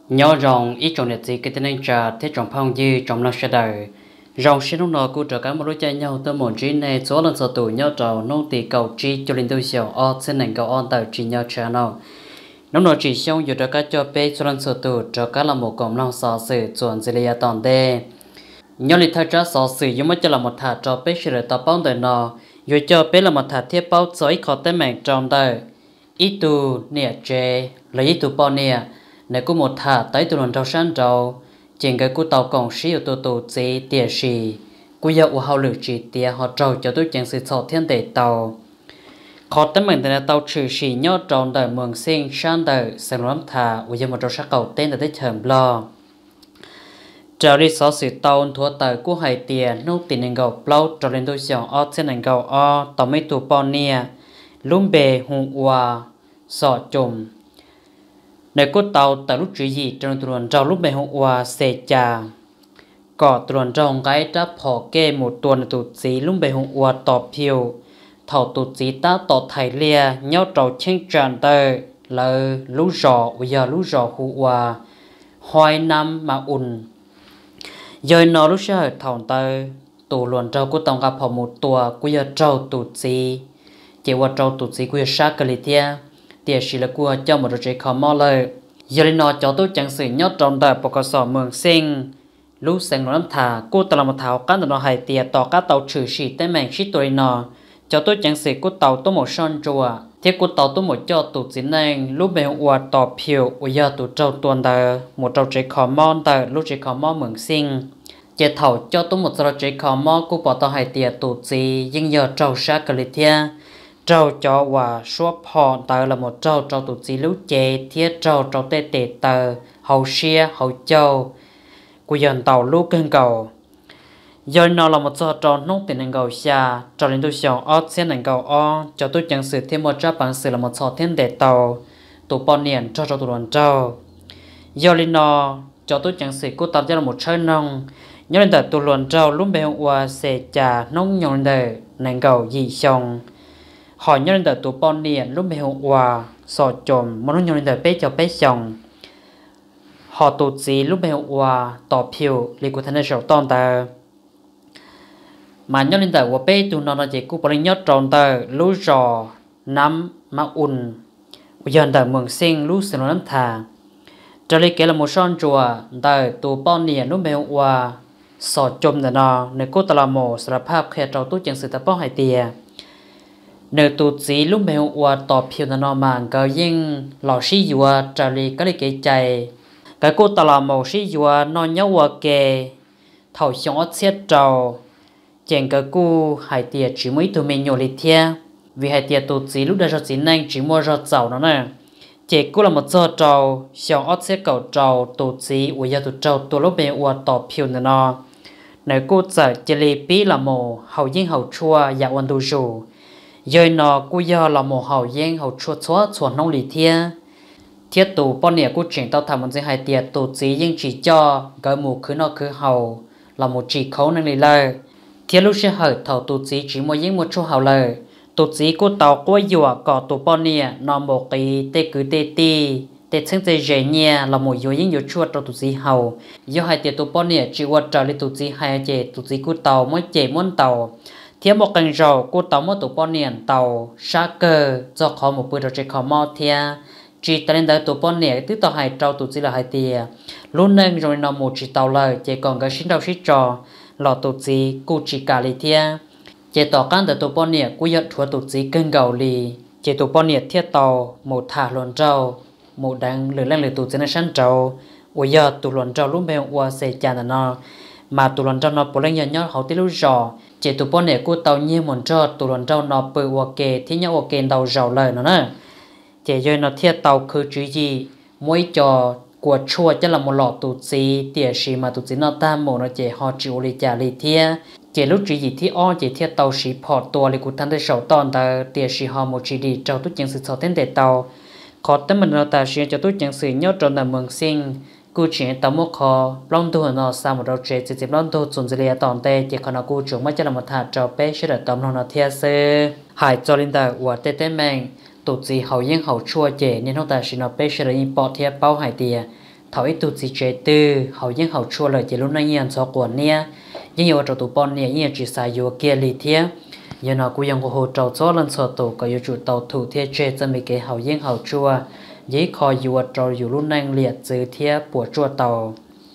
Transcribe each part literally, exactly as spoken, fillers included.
nhớ rằng ít trong nhiệt gì cái tên anh trà thế trong phong dư trong năm sẽ đời rằng sẽ lúc nào cũng trở cả một đôi chơi nhau tới một chuyến này số lần sau tuổi nhớ trầu nông tỷ cầu chi cho linh tôi xỉu o xin nành cầu on tờ chỉ nhớ trả nào nông nội chỉ xong dù trở cả cho bé số lần sau tuổi trở cả là một cộng lòng xò sự chuẩn dễ lìa toàn đê nhớ lịch thời trả xò sự giống cho là một thả cho bé sẽ được tập bóng đời nọ dù cho bé là một thả thiết bao sói khó tên mạng trong đời ít tu nè chê lấy ít tu bao nè nếu có một thả tới từ lần đầu sáng đầu trên cái cú tàu còn sử dụng tàu tàu chế tiền sĩ cú giờ u hậu lực chỉ tiền họ trâu cho tôi chẳng sự sọ thiên để tàu khó tấm mình là tàu trừ sĩ nhớ tròn đời mường sinh sang đời sang lắm thả u giờ một trâu sắc cầu tên là tới thầm lo trở đi sáu sự tàu thua tờ cú hai tiền nô tiền nên gạo lâu trở lên tôi chọn ở trên nên gạo o tàu mấy tụ bao nia lúm bề hùng hòa sọ chùm nếu có tàu tại lúc chuyện gì trong tuần trâu lúc bên hôm qua xe trà có tuần trâu cái đã bỏ kê một tuần tụt gì lúc bên hôm qua tọt phiêu thầu tụt gì ta tọt thải lia nhau trâu chen tràn tơ là lú rò bây giờ lú rò hôm qua hoài năm mà ùn giờ nó lúc sau thầu tơ tụ luận trâu của tàu gặp họ một tua của giờ trâu tụt gì chỉ qua trâu tụt gì của giờ sát cái gì tiền sĩ là của cho một đôi khó mò lời giờ lên nó cho tôi chẳng sự nhớ trong đời bộ cơ sở mường sinh lúc sáng nó thả cô ta là một thảo cán nó hay tiền tỏ các tàu trừ sĩ tên mình sĩ tuổi nó cho tôi chẳng sự cô tàu tôi một son chùa thế cô tàu tôi một cho tụt dính này lúc bên qua tỏ phiếu bây giờ tụt trâu tuần đời một trâu trẻ khó mò đời lúc trẻ khó mò mường sinh chế thầu cho tôi một trâu trẻ khó mò cô bỏ tàu hay tiền tụt gì nhưng giờ trâu sát cái lịch thiên trâu cho và số họ tờ là một trâu trâu tụt gì lúc chế thiết trâu trâu tê tê tờ hậu xia hậu châu của dân tàu lúc cân cầu giờ nó là một trâu trâu nông tiền năng cầu xa trâu lên tôi chọn ót xem năng cầu o cho tôi chẳng sự thêm một trâu bản sự là một trâu thiên đệ tàu tụ bao niên trâu trâu tụ đoàn trâu giờ lên nó cho tôi chẳng sự cô tập cho là một chơi nông nhớ lên tờ tụ đoàn trâu lúc bên qua xe trà nông nhon đời năng cầu gì xong họ nhớ đến đời tụ bọn niên lúc mấy hôm qua sọ chồm mà nó nhớ đến đời bé cho bé chồng họ tụt gì lúc mấy hôm qua tỏ phiếu lý của thân này sầu toàn tờ mà nhớ đến đời của bé tụ nó là chỉ của bọn nhớ tròn tờ lú rò nắm mà ùn giờ đời mường sinh lú sinh nó thà trở lại kể là một son chùa đời tụ bọn niên lúc mấy hôm qua sọ chồm là nó nếu cô ta làm một sạp pháp khe trâu tốt chẳng sự tập bó hai tiền nếu tụt gì lúc mấy hôm qua tọp phiếu nó mang cái nhưng lò xí dùa trả lời cái cái chạy cái cô ta làm màu xí dùa nó nhớ qua kề thầu xong ớt xét trầu chèn cái cô hai tiệt chỉ mới tụi mình nhổ lịch thia vì hai tiệt tụt gì lúc đó cho chính anh chỉ mua rau dầu nó nè chỉ cô là một giờ trầu xong ớt xét cầu trầu tụt gì bây giờ tụt trầu tụt lúc mấy hôm qua tọp phiếu nó nếu cô sợ chỉ lấy bí là màu hậu nhưng hậu chua dạ ôn tu rủ giờ nó cô giờ là một hậu giang hậu chua chua chua nông lý thia thiết tụ bọn nè cô chuyển tao thầm một cái hai tiệt tụ chỉ nhưng chỉ cho cái mù cứ nó cứ hậu là một chỉ khấu năng lý lời thiết lúc sẽ hở thầu tụ chỉ chỉ một những một chỗ hậu lời tụ chỉ cô tàu cô dùa có tụ bọn nè nó một cái tê cứ tê tê tê chân tê dễ nhẹ là một yếu những yếu chua trong tụ chỉ hậu do hai tiệt tụ bọn nè chỉ qua trở lại tụ chỉ hai chế tụ chỉ cô tàu mới chế muốn tàu thiết một cành rau cô tàu một tụ bọn niên tàu sát cơ do khó một bữa rồi chạy khó mò thia chỉ ta lên tới tụ bọn niên tức tàu hai trâu tụ chỉ là hai tia luôn nên rồi nó một chỉ tàu lời chỉ còn cái xin đầu xin trò lọ tụ chỉ cô chỉ cả lì thia chỉ tàu can tới tụ bọn niên cô nhận thua tụ chỉ cân gạo lì chỉ tụ bọn niên thiết tàu một thả luồn trâu một đang lửa lên lửa tụ chỉ là săn trâu bây giờ tụ luồn trâu lúc bên qua xe chăn nó mà tụ luồn trâu nó bỏ lên nhớ họ tí lúc rò chỉ tụ bọn này cô tàu nhiên muốn cho tụ luận trâu nó bự ok thì nhau ok tàu giàu lời nó nè chỉ rồi nó thiết tàu cứ chú gì mỗi cho của chua chắc là một lọ tụ gì tiền sĩ mà tụ gì nó tam một nó chỉ họ chịu đi trả đi thia chỉ lúc chú gì thì o chỉ thiết tàu sĩ phò tua thì cũng tham tới sầu toàn ta tiền sĩ họ một chỉ đi cho tôi chẳng sự sầu tên để tàu khó tấm mình nó ta sẽ cho tôi chẳng sự nhớ trong là mừng sinh cô chuyện tao mua kho long tu nó sao một đầu trẻ chỉ chỉ long tu chuẩn chỉ là tòn tê chỉ còn nó cô chuẩn mới cho là một thà cho bé sẽ được tóm nó thiệt sự hải cho linh đạo của tê tê mình tụt gì hậu yên hậu chua trẻ nên không ta chỉ nó bé sẽ được import thiệt bao hải tiền thảo ít tụt gì chế tư hậu những hậu chua lời chỉ lúc này nhiên cho của nia nhưng nhiều trâu tụ bọn nia nhiên chỉ xài vô kia lì thiê giờ nó cũngยังhồ trâu cho lần sờ tụ có yêu chủ tàu thủ thiê chế cho mấy cái hậu những hậu chua giấy kho yêu trâu yêu lúc này liệt từ thiê của chua tàu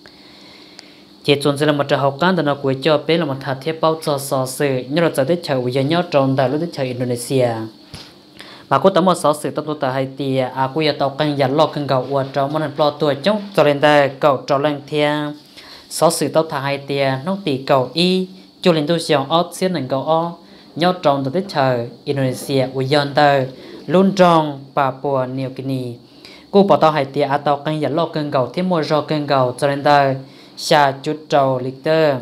chỉ chuẩn chỉ là một trò học cán đó nó cuối cho bé là một thằng thiê bao cho sò sự như là giờ tới chợ bây giờ nhớ trồng tại lúc tới chợ Indonesia mà có tấm một số sự tốt tốt tại thì à cô giờ tàu canh giặt lọ canh gạo uất trâu món ăn plo tuổi chống cho lên đây cậu trâu lên thiê số sự tốt tại thì nó tỷ cậu y cho lên tôi xem ớt xíu nền cậu o nhớ trồng tại tới chợ Indonesia bây giờ tới luôn trồng Papua New Guinea cô bảo tàu hay thì à tàu canh giặt lọ canh gạo thêm mua rau canh gạo cho lên đây xa chút trâu liter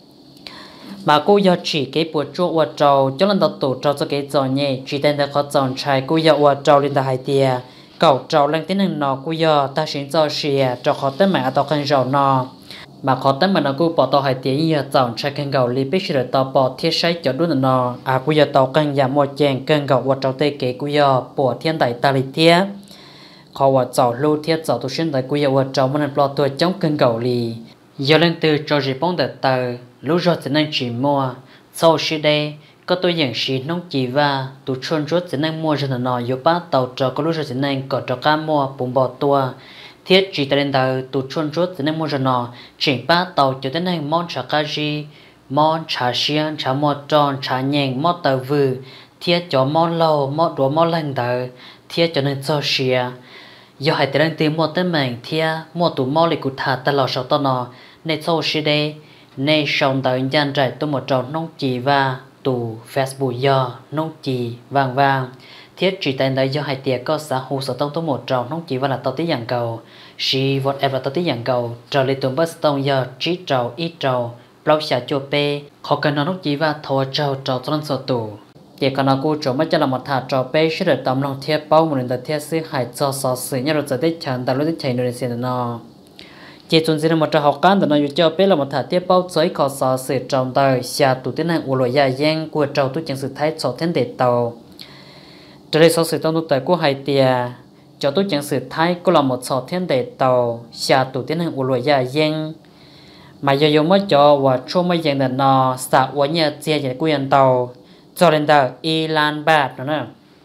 mà cô giờ chỉ cái bộ chuột uất trâu cho lần đầu tổ trâu cho cái giò nhẹ chỉ tên là khó chọn trai cô giờ uất trâu lên tại hai tia cậu trâu lên tiếng năng nọ cô giờ ta xin cho xìa cho khó tên mà tao cần giàu nọ mà khó tên mà nó cô bỏ tao hai tia giờ chọn trai cần gạo li biết rồi tao bỏ thiết sấy cho đúng nọ à cô giờ tao cần giảm một chèn cần gạo uất trâu tê cái cô giờ bỏ thiên đại ta li thiết khó uất trâu lưu thiết trâu tôi xin tại cô giờ uất trâu mình bỏ tôi chống cần gạo li giờ lên từ cho gì bóng đợt tờ lúc rồi chỉ nên chỉ mua sau khi đây có tôi nhận sĩ nông chỉ và tụ chuyên rốt chỉ nên mua cho nó nói yêu bát tàu cho có lúc rồi chỉ nên có cho cá mua bùng bò tua thiết chỉ tới đến tờ tụ chuyên rốt chỉ nên mua cho nó chỉ bát tàu cho tới nên món chả cá gì món chả xiên chả mò tròn chả nhện mò tờ vừ thiết cho món lâu mò đũa mò lành tờ thiết cho nên cho xìa giờ hãy tới tìm một tên mình thiết mua tụ mò lịch cụ thà ta lò sầu to nó nên sau khi đây nên xong tới gian trải tôi một trò nông chỉ và tù Facebook giờ nông chỉ vàng vàng thiết chỉ tên đấy do hai tiệc có xã hội sở tông tôi một trò nông chỉ và là tao tí dạng cầu she whatever tao tí dạng cầu trò lịch tuần bớt tông giờ chỉ trò ít trò bao xả chua pe khó cần nó nông chỉ và thua trò trò cho nên sở tù chỉ còn nó cô trò mới cho là một thà trò pe sẽ được tầm lòng thiết bao một lần đầu thiết sư hại cho sở sự nhớ được giờ tết chán tại lúc tết chạy nơi xin nó chỉ chuẩn chỉ là một trò học cán để nó cho biết là một thà tiếp bao giới khó sở sự trong đời xa tụ tiến hành u lội dài giang của trâu tu chẳng sự thái cho thiên đệ tàu trở đây sở sự trong tu đời của hai tia cho tu chẳng sự thái cũng là một sở thiên đệ tàu xa tụ tiến hành u lội dài giang mà giờ dùng mới cho và cho mới giang để nó xả qua nhà chia giải của nhân tàu cho lên đời Ilan bát nữa nè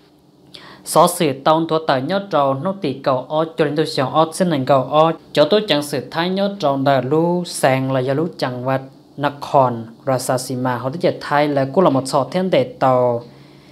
số sự tông thua tờ nhớ trâu nó tỷ cầu ó cho đến tôi xong ó xin nền cầu ó cho tôi chẳng sự thái nhớ trâu là lú sang là do lú chẳng vật Nakhon Rasasima họ tới thái là cũng là một sọ thiên đệ tàu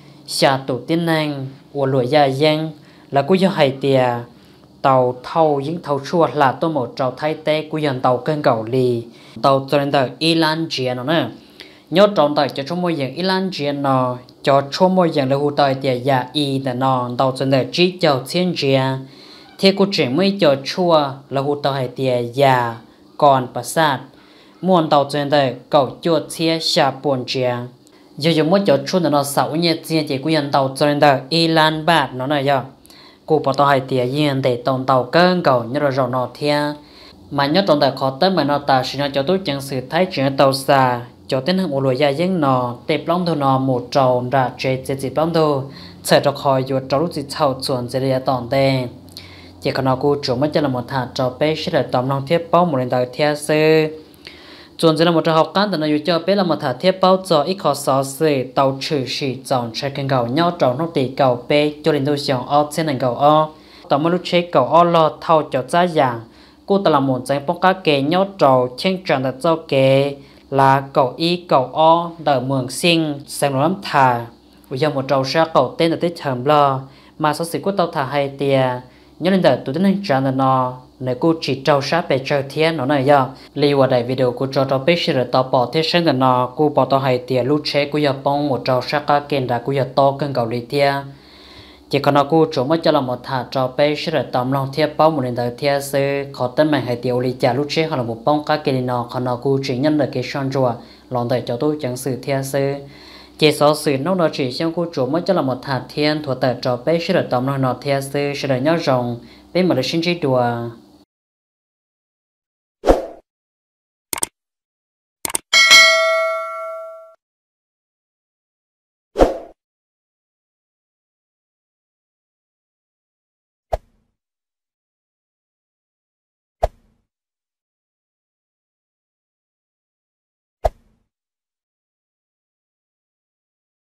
xa tụ tiên năng của lụi gia dân là cũng do hai tìa tàu thâu những thâu chua là tôi một trâu thái tế của dân tàu cân cầu lì tàu cho đến tờ Ilan Gia nó nè nhớ trâu tờ cho trong môi dân Ilan Gia nó cho cho mỗi dạng là hỗ trợ tiền giả y là nó đầu chân là chỉ cho thiên gia thế cô chỉ mới cho chua là hỗ trợ hay tiền giả còn bát sát muốn đầu chân là cầu cho thiên xa buồn gia giờ giờ mới cho chua là nó sáu nhật tiền chỉ của nhân đầu chân là Ilan bát nó này giờ cô bảo tao hay tiền yên để tồn tàu cơn cầu như là rồi nó thiên mà nhớ tồn tại khó tới mà nó ta chỉ cho tôi chẳng sự thấy chuyện tàu xa cho tên hàng ulo ya dân nọ tệp long thôi nọ một trâu ra chơi chơi chơi long thôi sẽ cho khỏi vô trâu lúc gì chào chuẩn sẽ đi tòn tên chỉ còn nó cô chủ mới cho là một hạt trâu bé sẽ là tóm long thiết bao một lần đầu theo sư chuẩn sẽ là một trâu học cán thì nó cho bé là một hạt thiết bao cho ít khó sáu sư tàu trừ sĩ chọn chơi kênh cầu nhau trâu nó tỷ cầu bé cho đến đôi xiong o trên nền cầu o tàu mới lúc chơi cầu o lo thâu cho giá dạng cô ta là một danh bóng cá kê nhau trâu trên tròn là cho kê là cầu y cầu o đỡ mường sinh sang lắm thà bây giờ một trâu sa cầu tên là tết thầm lo mà số sự của tàu thà hay tia nhớ lên đợt tụi tên chán là nó nếu cô chỉ trâu sa về chơi thiên nó này giờ li vào đại video của trâu trâu bích rồi tàu bỏ thế sinh là nó cô bỏ tàu hay tia lúc chế của giờ bông một trâu sa cá kèn đã của giờ to cân cầu li tia chỉ còn nó cô chủ mới cho là một thà trâu bích rồi tầm lòng thiết bao một lần đầu thiết sư khó tên mày hay tiêu li trả lúc chế hoặc là một bông cá kèn nó còn nó cô chỉ nhân được cái son rùa lòng đời cho tôi chẳng sự thiết sư chỉ số sự nó nó chỉ xem cô chủ mới cho là một thà thiên thuộc tại trâu bích rồi tầm lòng nó thiết sư sẽ được nhớ rồng bên mà được sinh trí đùa